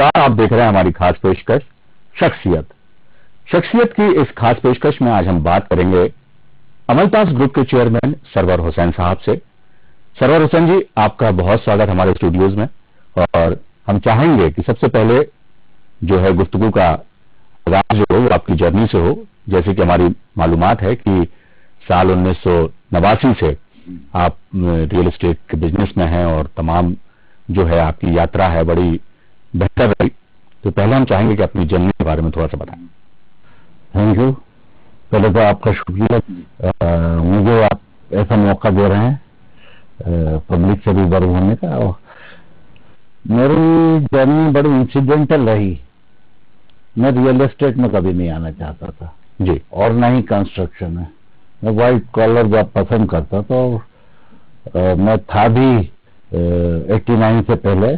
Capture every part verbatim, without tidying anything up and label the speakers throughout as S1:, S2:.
S1: नमस्कार, आप देख रहे हैं हमारी खास पेशकश शख्सियत। शख्सियत की इस खास पेशकश में आज हम बात करेंगे अमलताज ग्रुप के चेयरमैन सरवर हुसैन साहब से। सरवर हुसैन जी, आपका बहुत स्वागत हमारे स्टूडियोज में। और हम चाहेंगे कि सबसे पहले जो है गुफ्तगू का आगाज जो हो वो आपकी जर्नी से हो। जैसे कि हमारी मालूमात है कि साल उन्नीस सौ नवासी से आप रियल एस्टेट के बिजनेस में हैं और तमाम जो है आपकी यात्रा है बड़ी बेहतर रही। तो पहले हम चाहेंगे कि अपनी जर्नी के बारे में थोड़ा सा बताएं।
S2: Thank you. पहले तो आपका शुक्रिया, मुझे आप ऐसा मौका दे रहे हैं पब्लिक से रूबरू होने का। और मेरी जर्नी बड़ी इंसिडेंटल रही। मैं रियल एस्टेट में कभी नहीं आना चाहता था
S1: जी,
S2: और ना ही कंस्ट्रक्शन में। मैं वाइट कॉलर जॉब पसंद करता था। और आ, मैं था भी एट्टी नाइन से पहले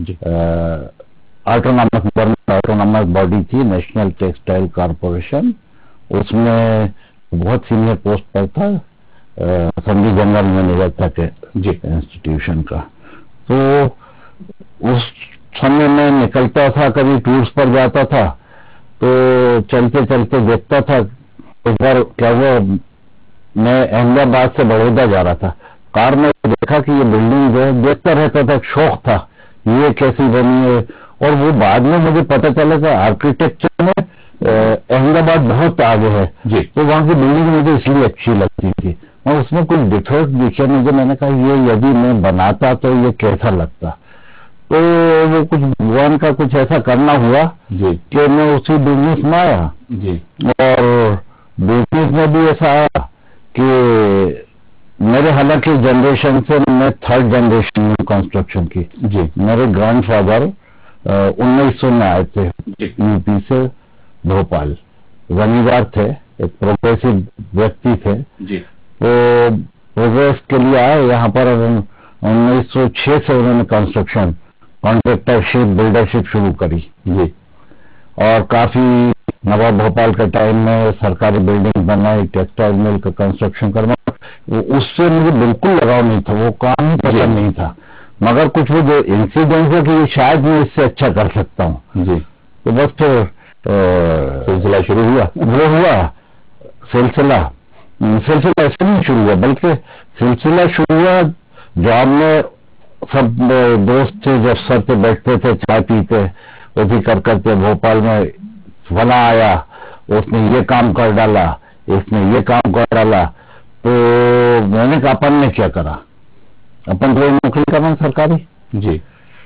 S2: ऑटोनॉमस गवर्नमेंट ऑटोनॉमस बॉडी थी, नेशनल टेक्सटाइल कॉरपोरेशन। उसमें बहुत सीनियर पोस्ट पर था, असेंबली जनरल मैनेजर तक जी इंस्टीट्यूशन का। तो उस समय में निकलता था, कभी टूर्स पर जाता था, तो चलते चलते देखता था। एक बार क्या हुआ, मैं अहमदाबाद से बड़ौदा जा रहा था, कार में देखा कि ये बिल्डिंग जो है, देखता रहता था, शौक था ये कैसी बनी है। और वो बाद में मुझे पता चला कि आर्किटेक्चर में अहमदाबाद बहुत आगे है जी। तो वहां की बिल्डिंग मुझे इसलिए अच्छी लगती थी और उसमें कुछ डिफरेंस दिखे मुझे। मैंने कहा ये यदि मैं बनाता तो ये कैसा लगता। तो वो कुछ भगवान का कुछ ऐसा करना हुआ जी कि मैं उसी बिजनेस में आया जी। और बिजनेस में भी ऐसा आया कि मेरे हालांकि जनरेशन से मैं थर्ड जनरेशन हूँ कंस्ट्रक्शन की जी। मेरे ग्रैंडफादर उन्नीस सौ में आए थे यूपी से भोपाल, जमींदार थे, एक प्रोग्रेसिव व्यक्ति थे जी। तो प्रोग्रेस के लिए आए यहाँ पर। उन्नीस सौ छह से उन्होंने कंस्ट्रक्शन कॉन्ट्रैक्टरशिप बिल्डरशिप शुरू करी जी। और काफी नवाब भोपाल के टाइम में सरकारी बिल्डिंग बनाई, टेक्सटाइल मिल का कंस्ट्रक्शन करवाया। उससे मुझे बिल्कुल लगाव नहीं था, वो काम ही पसंद नहीं था। मगर कुछ वो जो इंसिडेंट है कि शायद मैं इससे अच्छा कर सकता हूँ जी। तो बस फिर
S1: सिलसिला शुरू हुआ।
S2: वो हुआ सिलसिला सिलसिला ऐसे नहीं शुरू हुआ, बल्कि सिलसिला शुरू हुआ जॉब में। सब दोस्त थे जो सर पे बैठते थे, चाय पीते, वो भी कर करके भोपाल में फला आया, उसने ये काम कर डाला, इसने ये काम कर डाला। तो मैंने कहा अपन ने क्या करा, अपन तो नौकरी करना सरकारी जी।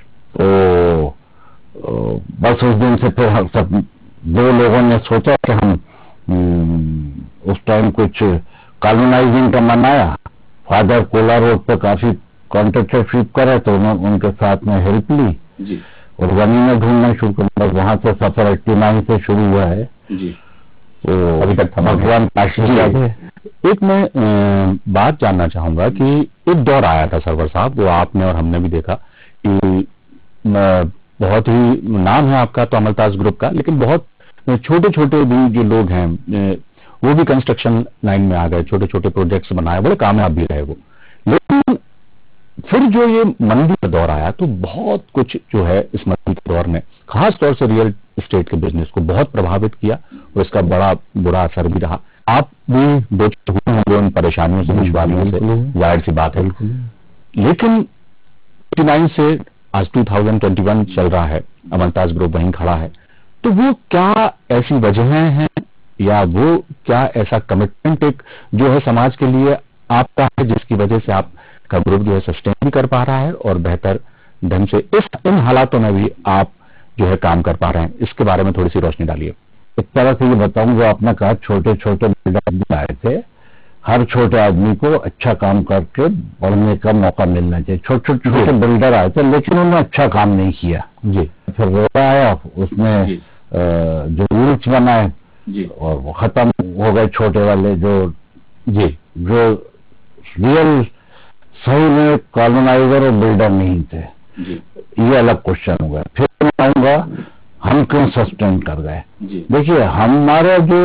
S2: तो बस उस दिन से फिर हम सब दो लोगों ने सोचा कि हम उस टाइम कुछ कॉलोनाइजिंग का मन आया। फादर कोला रोड पे काफी कॉन्ट्रैक्टरशिप करे तो उन्होंने उनके साथ में हेल्प ली जी। और जमीनें ढूंढना शुरू कर, वहां से सफर एट्टी नाइन से शुरू हुआ है जी। तो
S1: अभी तक
S2: भगवान आशीर्वाद है।
S1: एक मैं आ, बात जानना चाहूंगा कि एक दौर आया था सरवर साहब, वो आपने और हमने भी देखा कि बहुत ही नाम है आपका तो अमलताज ग्रुप का, लेकिन बहुत छोटे छोटे भी जो लोग हैं वो भी कंस्ट्रक्शन लाइन में आ गए, छोटे छोटे प्रोजेक्ट्स बनाए, बड़े कामयाब भी रहे वो। लेकिन फिर जो ये मंदी का दौर आया तो बहुत कुछ जो है इस मंदी के दौर में खास तौर से रियल एस्टेट के बिजनेस को बहुत प्रभावित किया और इसका बड़ा बुरा असर भी रहा। आप भी बेचते हुए होंगे उन परेशानियों से, दुश्वारियों से, जाहिर सी बात है। लेकिन एट्टी नाइन से आज टू थाउजेंड ट्वेंटी वन चल रहा है, अमलताज ग्रुप वहीं खड़ा है। तो वो क्या ऐसी वजहें हैं या वो क्या ऐसा कमिटमेंट एक जो है समाज के लिए आपका है जिसकी वजह से आप का ग्रुप जो है सस्टेन भी कर पा रहा है और बेहतर ढंग से इस इन हालातों में भी आप जो है काम कर पा रहे हैं, इसके बारे में थोड़ी सी रोशनी डालिए।
S2: एक तरह से ये बताऊं, जो आपने कहा छोटे छोटे बिल्डर भी आए थे, हर छोटे आदमी को अच्छा काम करके बढ़ने का मौका मिलना चाहिए। छोटे छोटे छोटे बिल्डर आए थे लेकिन उन्होंने अच्छा काम नहीं किया जी। फिर रोड़ा आया, उसमें जो रूल्स बनाए जी और वो खत्म हो गए छोटे वाले। जो जी जो रियल सही में कॉलोनाइजर और बिल्डर नहीं थे जी। ये अलग क्वेश्चन हो गया। फिर मैं कहूंगा हम क्यों सस्टेन कर गए। देखिए हमारा जो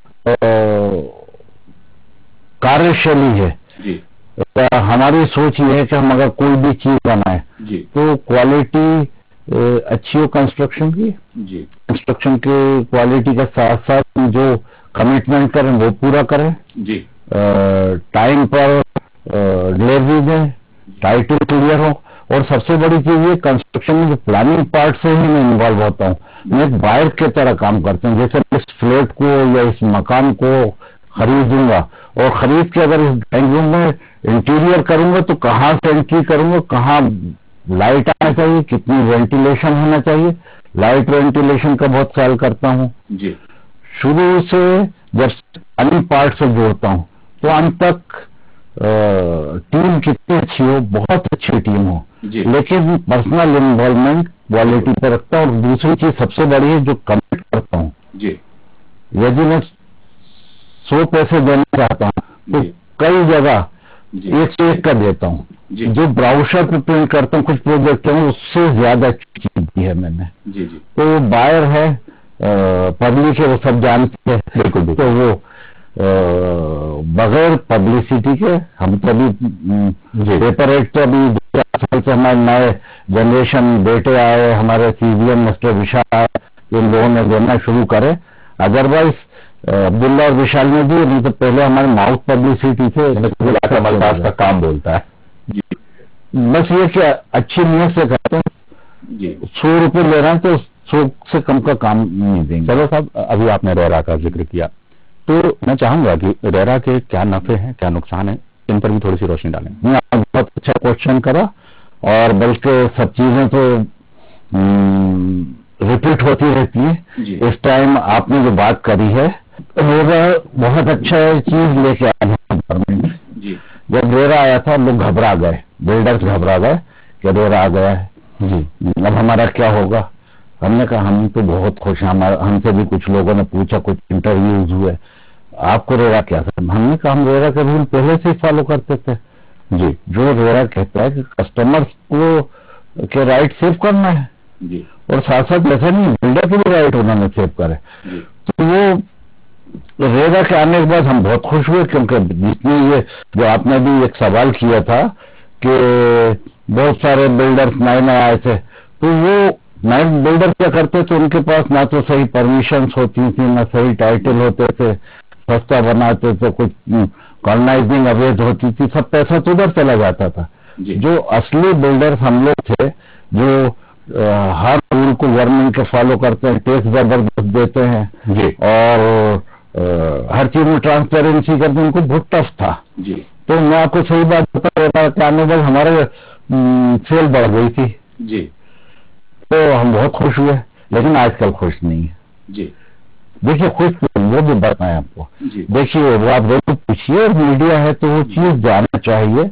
S2: कार्यशैली है जी। हमारी सोच ये है कि हम अगर कोई भी चीज बनाए तो क्वालिटी अच्छी हो कंस्ट्रक्शन की,
S1: जी,
S2: कंस्ट्रक्शन की क्वालिटी के साथ साथ जो कमिटमेंट करें वो पूरा करें,
S1: जी,
S2: टाइम पर डिलीवरी दें, टाइटल क्लियर हो, और सबसे बड़ी चीज ये कंस्ट्रक्शन में जो प्लानिंग पार्ट से ही मैं इन्वॉल्व होता हूँ। मैं एक बायर के तरह काम करता हूँ। जैसे इस फ्लैट को या इस मकान को खरीदूंगा और खरीद के अगर इस ड्राइंग रूम में इंटीरियर करूंगा तो कहाँ से एंट्री करूंगा, कहाँ लाइट आना चाहिए, कितनी वेंटिलेशन होना चाहिए, लाइट वेंटिलेशन का बहुत ख्याल करता हूँ
S1: जी।
S2: शुरू से। जब अन्य पार्ट से जोड़ता हूँ तो अंत तक टीम कितनी अच्छी हो, बहुत अच्छी टीम हो, लेकिन पर्सनल इन्वॉल्वमेंट क्वालिटी पर रखता हूँ। और दूसरी चीज सबसे बड़ी है जो कमिट करता हूँ, यदि मैं सौ पैसे देना चाहता हूँ तो कई जगह एक से एक का देता हूँ। जो ब्राउशर पे प्रिंट करता हूँ कुछ प्रोजेक्ट है उससे ज्यादा चीज दी है मैंने।
S1: जी, जी।
S2: तो बायर है, पब्लिक है, वो सब जानते हैं। बिल्कुल। तो वो आ, बगैर पब्लिसिटी के हम तो अभी पेपर एड तो अभी साल से हमारे नए जनरेशन बेटे आए, हमारे सीजीएम मिस्टर विशाल आए, इन लोगों ने देना शुरू करे। अदरवाइज अब्दुल्ला और विशाल ने भी, नहीं तो पहले हमारे माउथ पब्लिसिटी थे।
S1: अमलताज का काम बोलता है जी।
S2: बस ये क्या अच्छी नीयत से करते हैं। सौ रुपये ले रहे हैं तो सौ से कम का काम नहीं देंगे।
S1: चलो साहब, अभी आपने रेरा का जिक्र किया तो मैं चाहूंगा कि रेरा के क्या नफे हैं, क्या नुकसान है, इन पर भी थोड़ी सी रोशनी डालें।
S2: बहुत अच्छा क्वेश्चन करा, और बल्कि सब चीजें तो रिपीट होती रहती है। इस टाइम आपने जो बात करी है, रेरा बहुत अच्छा चीज लेके आया है गवर्नमेंट। जब रेरा आया था लोग घबरा गए, बिल्डर्स घबरा गए कि रेरा आ गया है जी, अब हमारा क्या होगा। हमने कहा हम तो बहुत खुश हैं। हमारा हमसे भी कुछ लोगों ने पूछा, कुछ इंटरव्यूज हुए, आपको रेरा क्या था। हमने कहा हम रेरा के रूल पहले से ही फॉलो करते थे जी। जो रेरा कहता है कि कस्टमर्स को के राइट सेव करना है जी, और साथ साथ ऐसा नहीं बिल्डर के भी राइट उन्होंने सेव करे। तो वो रेरा के आने के बाद हम बहुत खुश हुए, क्योंकि जितनी ये जो आपने भी एक सवाल किया था कि बहुत सारे बिल्डर्स नए नए आए थे, तो वो नए बिल्डर क्या करते थे, उनके पास ना तो सही परमिशंस होती थी, ना सही टाइटल होते थे, सस्ता बनाते थे, कुछ कॉलोनाइजिंग अवैध होती थी, सब पैसा तो उधर चला जाता था। जो असली बिल्डर्स हम लोग थे, जो आ, हर रूल को गवर्नमेंट के फॉलो करते हैं, टैक्स जबरदस्त देते हैं जी, और आ, हर चीज में ट्रांसपेरेंसी करते हैं, उनको बहुत टफ था जी। तो मैं आपको सही बात बता रहा था, आने वाले हमारे सेल बढ़ गई थी जी, तो हम बहुत खुश हुए। लेकिन आजकल खुश नहीं है जी। देखिए खुश वो भी बताएं आपको, देखिए वो आप लोग पूछिए, और मीडिया है तो वो चीज जानना चाहिए।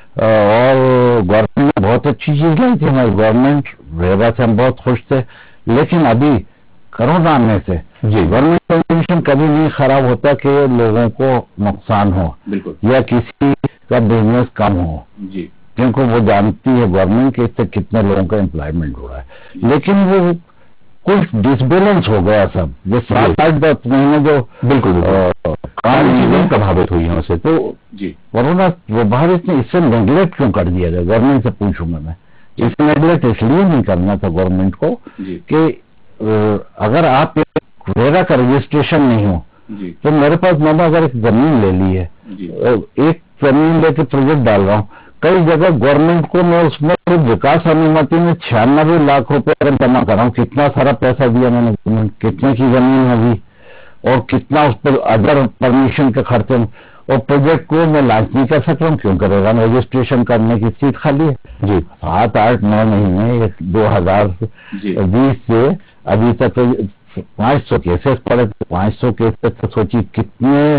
S2: और गवर्नमेंट ने बहुत अच्छी चीज लाई थी, हमारी गवर्नमेंट रेरा से हम बहुत खुश थे। लेकिन अभी कोरोना आने से गवर्नमेंट कंडीशन कभी नहीं खराब होता कि लोगों को नुकसान हो या किसी का बिजनेस कम हो जी, क्योंकि वो जानती है गवर्नमेंट के इससे कितने लोगों का एम्प्लॉयमेंट हो रहा है। लेकिन वो कुछ डिसबैलेंस हो गया सब, जो सात आठ दस महीने जो बिल्कुल काम चीजें प्रभावित हुई हैं उसे, तो जी कोरोना प्रभावित ने इससे नेग्लेक्ट क्यों कर दिया गया, गवर्नमेंट से पूछूंगा मैं। इसे नेग्लेक्ट इसलिए नहीं करना था गवर्नमेंट को कि अगर आप रेरा का रजिस्ट्रेशन नहीं हो जी, तो मेरे पास मैंने अगर एक जमीन ले ली है, एक जमीन लेके प्रोजेक्ट डाल रहा हूँ, कई जगह गवर्नमेंट को मैं उसमें विकास अनुमति में छियानबे लाख रुपए जमा कर रहा हूँ। कितना सारा पैसा दिया मैंने गवर्नमेंट, कितने की जमीन होगी और कितना उस पर अदर परमिशन के खर्चे, और प्रोजेक्ट को मैं लॉन्च नहीं कर सक रहा हूँ क्योंकि रेरा रजिस्ट्रेशन करने की सीट खाली है जी। सात आठ नौ महीने दो हजार बीस से अभी तक पांच सौ केसेस पड़े, पांच सौ केसेस तो सोचिए कितने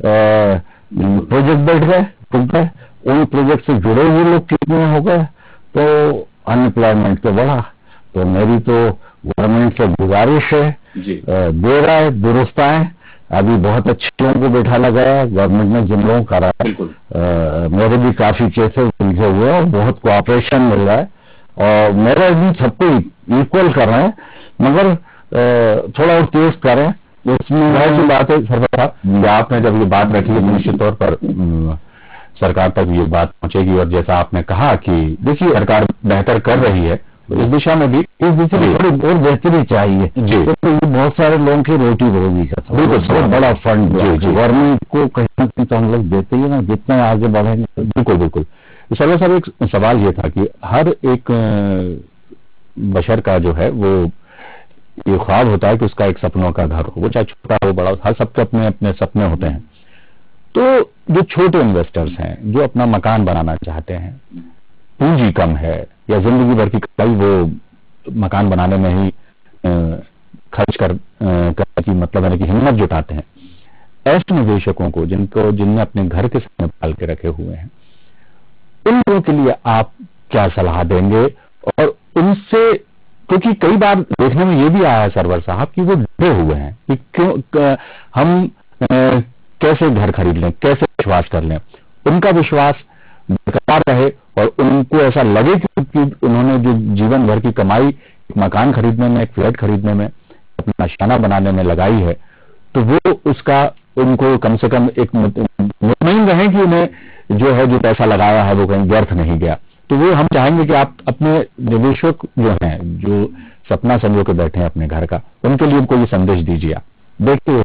S2: प्रोजेक्ट बैठ गए, टूट गए, उन प्रोजेक्ट से जुड़े हुए लोग कितने हो गए, तो अनएम्प्लॉयमेंट तो बढ़ा। तो मेरी तो गवर्नमेंट से गुजारिश है, दे रहा है दुरुस्त आए, अभी बहुत अच्छे लोगों को बैठा लगाया गवर्नमेंट ने, जिन लोगों करा मेरे भी काफी केसेस उलझे हुए और बहुत कोऑपरेशन मिल रहा है, और मेरे भी सबको इक्वल कर रहे हैं, मगर थोड़ा और तेज करें। उसमें बहुत सी बात है सर साहब, आपने जब ये बात रखी है निश्चित तौर पर सरकार तक ये बात पहुंचेगी, और जैसा आपने कहा कि देखिए सरकार बेहतर कर रही है,
S1: इस दिशा में भी
S2: इस दिशा में थोड़ी और बेहतरी चाहिए जी। तो ये बहुत सारे लोगों की रोटी रोजी का
S1: बिल्कुल
S2: बहुत बड़ा फंड गवर्नमेंट को कहीं ना कहीं तो हम लोग देते ही ना, जितना आगे बढ़ेंगे।
S1: बिल्कुल बिल्कुल। सर्वर साहब, एक सवाल ये था कि हर एक बशर का जो है वो ये ख्वाब होता है कि उसका एक सपनों का घर हो, वो चाहे छोटा हो बड़ा हो, हर सबके अपने अपने सपने होते हैं। तो जो छोटे इन्वेस्टर्स हैं जो अपना मकान बनाना चाहते हैं, पूंजी कम है या जिंदगी भर की कमाई वो मकान बनाने में ही खर्च कर करने की मतलब है कि हिम्मत जुटाते हैं, ऐसे निवेशकों को जिनको जिनने अपने घर के सपने पाल के रखे हुए हैं, उन लोगों के लिए आप क्या सलाह देंगे? और उनसे, क्योंकि कई बार देखने में ये भी आया है सर्वर साहब कि वो डरे हुए हैं कि क्यों हम ए, कैसे घर खरीद लें, कैसे विश्वास कर लें, उनका विश्वास बरकरार रहे और उनको ऐसा लगे कि उन्होंने जो जीवन भर की कमाई एक मकान खरीदने में, एक फ्लैट खरीदने में, अपना निशाना बनाने में लगाई है, तो वो उसका उनको कम से कम एक मुतमईन रहे कि उन्हें जो है जो पैसा लगाया है वो कहीं व्यर्थ नहीं गया। तो वो हम चाहेंगे कि आप अपने निवेशक जो हैं, जो सपना संजो के बैठे हैं अपने घर का, उनके लिए उनको ये संदेश दीजिए आप।
S2: देखिए,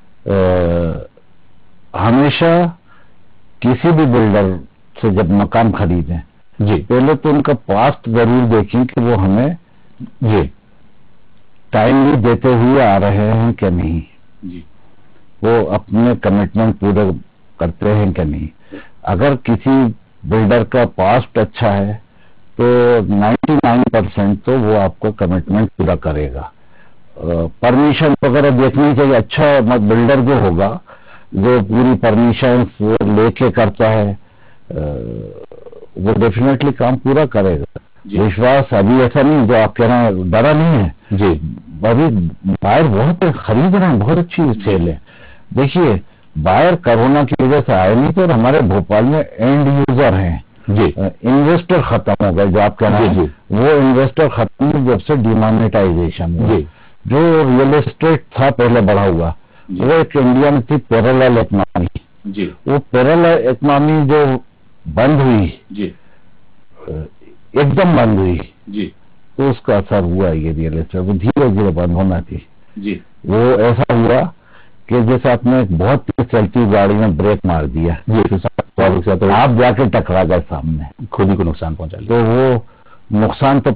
S2: हमेशा किसी भी बिल्डर से जब मकान खरीदें जी, पहले तो उनका पास्ट जरूर देखें कि वो हमें ये टाइमली देते हुए आ रहे हैं कि नहीं जी, वो अपने कमिटमेंट पूरे करते हैं कि नहीं। अगर किसी बिल्डर का पास्ट अच्छा है तो निन्यानवे परसेंट तो वो आपको कमिटमेंट पूरा करेगा। परमिशन वगैरह देखनी चाहिए, अच्छा बिल्डर जो होगा जो पूरी परमिशन वो लेके करता है वो डेफिनेटली काम पूरा करेगा। विश्वास अभी ऐसा नहीं जो आप कह रहे हैं, डरा नहीं है जी, अभी बायर बहुत खरीद रहे हैं, बहुत अच्छी सेल है। देखिए, बायर कोरोना की वजह से आए नहीं, तो हमारे भोपाल में एंड यूजर हैं जी, इन्वेस्टर खत्म हो गए जो आप कह रहे हैं, वो इन्वेस्टर खत्म हुए जब से डिमोनेटाइजेशन हुआ। जो रियल एस्टेट था पहले बढ़ा हुआ, वो एक इंडिया में थी पैरेलल इकोनॉमी जी, वो पैरेलल इकोनॉमी जो बंद हुई जी, एकदम बंद हुई जी, तो उसका असर हुआ ये रियल एस्टेट, वो धीरे धीरे बंद होना थी जी। वो ऐसा हुआ कि जैसे आपने बहुत तेज चलती गाड़ी में ब्रेक मार दिया जी, तो आप जाके टकरा गए सामने,
S1: खुद ही को नुकसान पहुंचा,
S2: तो वो नुकसान तो